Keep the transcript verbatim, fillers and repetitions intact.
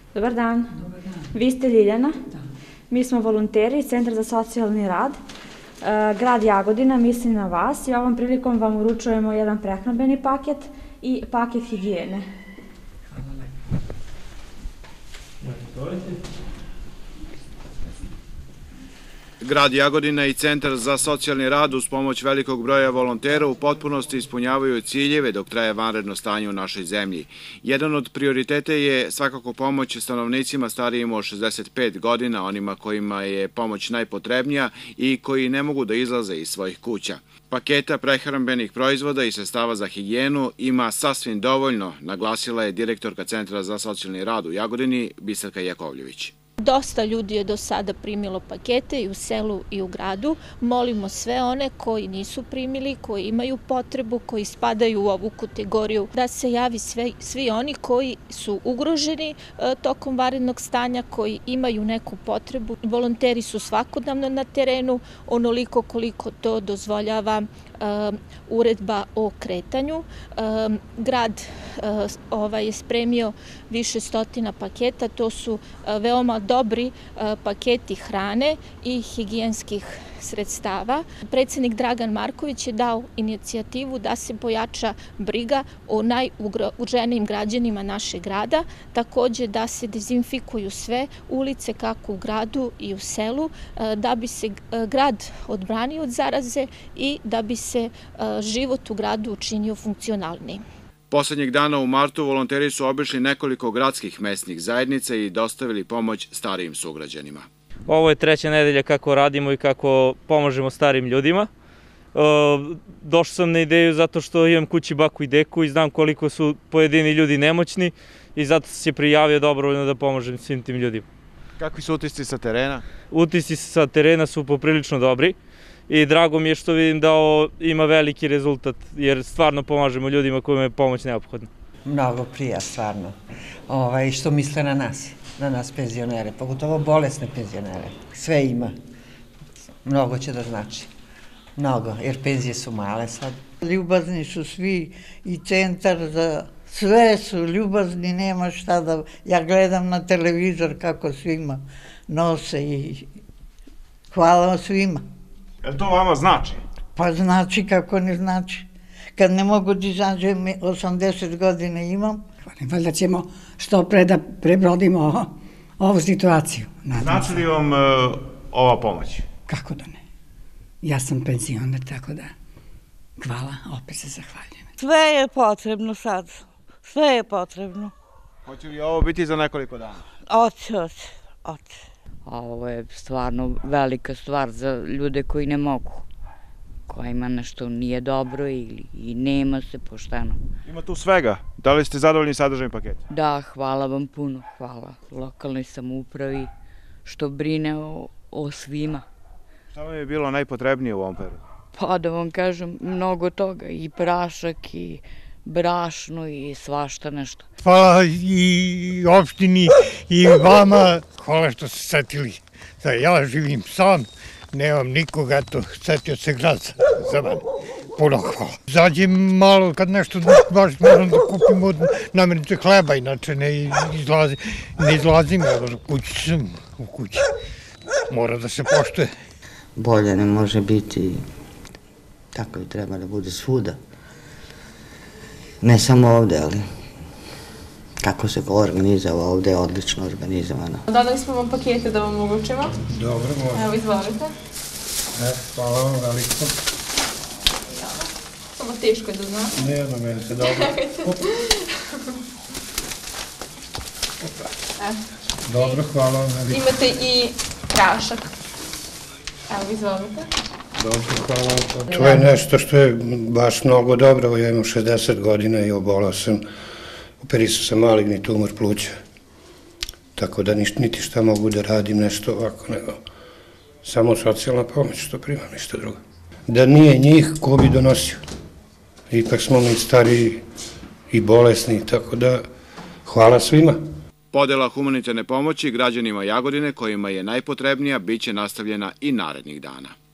Dobar dan. Dobar dan. Vi ste Ljiljana? Da. Mi smo volonteri iz Centra za socijalni rad. Grad Jagodina misli na vas i ovom prilikom vam uručujemo jedan prehrambeni paket i paket higijene. Hvala lepo. Grad Jagodina i Centar za socijalni rad uz pomoć velikog broja volontera u potpunosti ispunjavaju ciljeve dok traje vanredno stanje u našoj zemlji. Jedan od prioriteta je svakako pomoć stanovnicima starijim od šezdeset pet godina, onima kojima je pomoć najpotrebnija i koji ne mogu da izlaze iz svojih kuća. Paketa prehrambenih proizvoda i sredstava za higijenu ima sasvim dovoljno, naglasila je direktorka Centra za socijalni rad u Jagodini, Biserka Jakovljević. Dosta ljudi je do sada primilo pakete i u selu i u gradu. Molimo sve one koji nisu primili, koji imaju potrebu, koji spadaju u ovu kategoriju, da se javi sve, svi oni koji su ugroženi e, tokom vanrednog stanja, koji imaju neku potrebu. Volonteri su svakodnevno na terenu, onoliko koliko to dozvoljava e, uredba o kretanju. E, grad e, ovaj, je spremio više stotina paketa, to su e, veoma dobri paketi hrane i higijenskih sredstava. Predsednik Dragan Marković je dao inicijativu da se pojača briga o najugroženijim građanima našeg grada, takođe da se dezinfikuju sve ulice kako u gradu i u selu, da bi se grad odbranio od zaraze i da bi se život u gradu učinio funkcionalnijim. Poslednjeg dana u martu volonteri su obišli nekoliko gradskih mesnih zajednica i dostavili pomoć starijim sugrađanima. Ovo je treća nedelja kako radimo i kako pomažemo starim ljudima. Došao sam na ideju zato što imam kući baku i deku i znam koliko su pojedini ljudi nemoćni i zato sam se prijavio dobrovoljno da pomažem svim tim ljudima. Kakvi su utisci sa terena? Utisci sa terena su poprilično dobri. I drago mi je što vidim da ovo ima veliki rezultat, jer stvarno pomažemo ljudima kojima je pomoć neophodna. Mnogo prija, stvarno. Ovaj, što misle na nas, na nas penzionere, pogotovo bolesne penzionere. Sve ima. Mnogo će da znači. Mnogo, jer penzije su male sad. Ljubazni su svi i centar za sve su ljubazni, nema šta da... Ja gledam na televizor kako svima nose i hvala svima. Je li to vama znači? Pa znači kako ne znači. Kad ne mogu da izađem, osamdeset godina imam. Valjda ćemo što pre da prebrodimo ovu situaciju. Znači li vam uh, ova pomoć? Kako da ne? Ja sam penzioner, tako da hvala, opet se zahvaljujem. Sve je potrebno sad. Sve je potrebno. Hoće li ovo biti za nekoliko dana? Oće, oće, oće. Ovo je stvarno velika stvar za ljude koji ne mogu, kojima nešto nije dobro ili i nema se pošteno. Ima tu svega. Da li ste zadovoljni sadržajem paketa? Da, hvala vam puno, hvala lokalnoj samoupravi što brine o, o svima. Šta vam je bilo najpotrebnije u ovom periodu? Pa da vam kažem, mnogo toga, i prašak, i brašno i svašta nešto. Hvala i opštini i vama, hvala što ste setili da ja živim sam, nemam nikoga, eto, setio se grad za mene. Puno hvala. Zađem malo kad nešto baš moram da kupim od namirnice hleba, inače ne izlazim, ne izlazim, jer u kući sam, u kući. Mora da se poštuje. Bolje ne može biti, tako i treba da bude svuda. Ne samo ovde, ali kako se organizava ovde je odlično organizovano. Dodali smo vam pakete da vam uručimo. Dobro, može. Evo, izvolite. E, hvala vam veliko. Samo teško je da znam. Ne, na mene se dobro. Dobro, hvala vam veliko. Imate i prašak. Evo, izvolite. Dobro, hvala vam. To je nešto što je baš mnogo dobro. Ja imam šezdeset godina i obolao sam. Operisao sam maligni tumor pluća. Tako da niti šta mogu da radim nešto ovako, nego samo socijalna pomoć što primam, ništa drugo. Da nije njih, ko bi donosio? Ipak smo mi stariji i bolesni, tako da hvala svima. Podela humanitarne pomoći građanima Jagodine kojima je najpotrebnija biće nastavljena i narednih dana.